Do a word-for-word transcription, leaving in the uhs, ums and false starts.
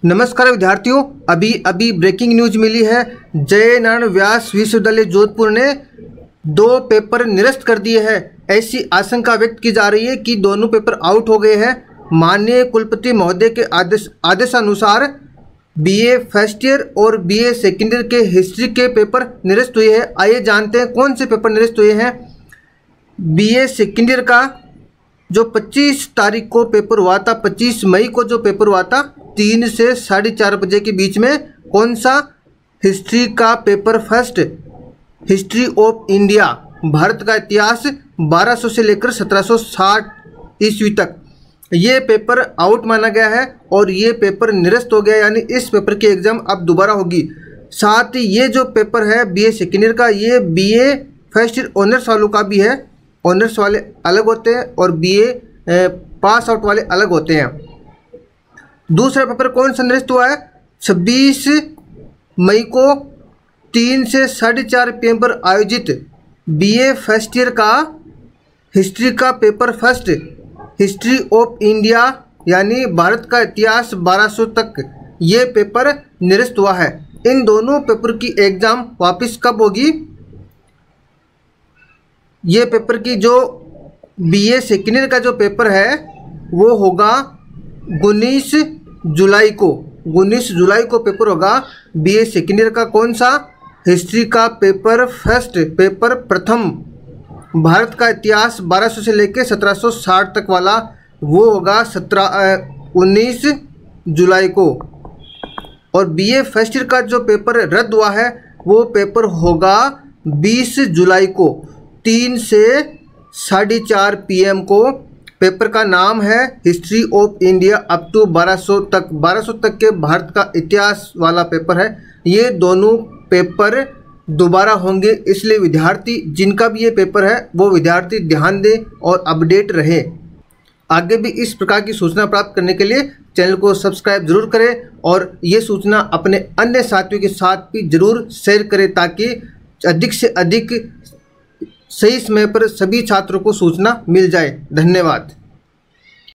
नमस्कार विद्यार्थियों, अभी अभी ब्रेकिंग न्यूज मिली है। जय नारायण व्यास विश्वविद्यालय जोधपुर ने दो पेपर निरस्त कर दिए हैं। ऐसी आशंका व्यक्त की जा रही है कि दोनों पेपर आउट हो गए हैं। माननीय कुलपति महोदय के आदेश आदेशानुसार बीए फर्स्ट ईयर और बीए सेकेंड ईयर के हिस्ट्री के पेपर निरस्त हुए हैं। आइए जानते हैं कौन से पेपर निरस्त हुए हैं। बीए सेकेंड ईयर का जो पच्चीस तारीख को पेपर हुआ था, पच्चीस मई को जो पेपर हुआ था, तीन से साढ़े चार बजे के बीच में कौन सा हिस्ट्री का paper first, history of India, Bharat का इतिहास बारह सौ से लेकर सत्रह सौ साठ ईस्वी तक, ये पेपर आउट माना गया है और ये पेपर निरस्त हो गया, यानी इस पेपर की एग्ज़ाम अब दोबारा होगी। साथ ही ये जो पेपर है बीए सेकेंड ईयर का, ये बीए फर्स्ट ईयर ऑनर्स वालों का भी है। ऑनर्स वाले अलग होते हैं और बीए पास आउट वाले अलग होते हैं। दूसरा पेपर कौन सा निरस्त हुआ है? छब्बीस मई को तीन से साढ़े चार पी एम पर आयोजित बीए फर्स्ट ईयर का हिस्ट्री का paper first, history of India यानी भारत का इतिहास बारह सौ तक, ये पेपर निरस्त हुआ है। इन दोनों पेपर की एग्ज़ाम वापस कब होगी? ये पेपर की जो बीए सेकेंड ईयर का जो पेपर है वो होगा उन्नीस जुलाई को, उन्नीस जुलाई को पेपर होगा बीए सेकेंड ईयर का। कौन सा? हिस्ट्री का पेपर फर्स्ट, पेपर प्रथम, भारत का इतिहास बारह सौ से लेकर सत्रह सौ साठ तक वाला, वो होगा सत्रह उन्नीस जुलाई को। और बीए फर्स्ट ईयर का जो पेपर रद्द हुआ है वो पेपर होगा बीस जुलाई को, तीन से साढ़े चार पी एम को। पेपर का नाम है history of India up to बारह सौ तक, बारह सौ तक के भारत का इतिहास वाला पेपर है। ये दोनों पेपर दोबारा होंगे, इसलिए विद्यार्थी जिनका भी ये पेपर है वो विद्यार्थी ध्यान दें और अपडेट रहे। आगे भी इस प्रकार की सूचना प्राप्त करने के लिए चैनल को सब्सक्राइब जरूर करें और ये सूचना अपने अन्य साथियों के साथ भी जरूर शेयर करें ताकि अधिक से अधिक सही समय पर सभी छात्रों को सूचना मिल जाए। धन्यवाद।